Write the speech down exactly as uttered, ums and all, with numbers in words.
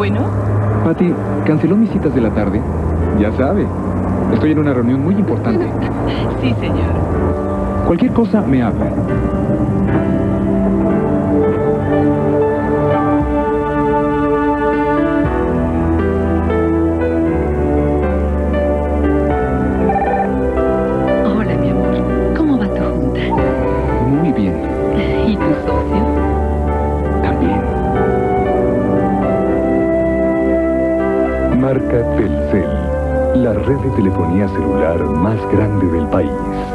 Bueno. Patty, ¿canceló mis citas de la tarde? Ya sabe, estoy en una reunión muy importante. Sí, señor. Cualquier cosa me habla. Hola, mi amor. ¿Cómo va tu junta? Muy bien. ¿Y tu socio? También. Marca Telcel, la red de telefonía celular más grande del país.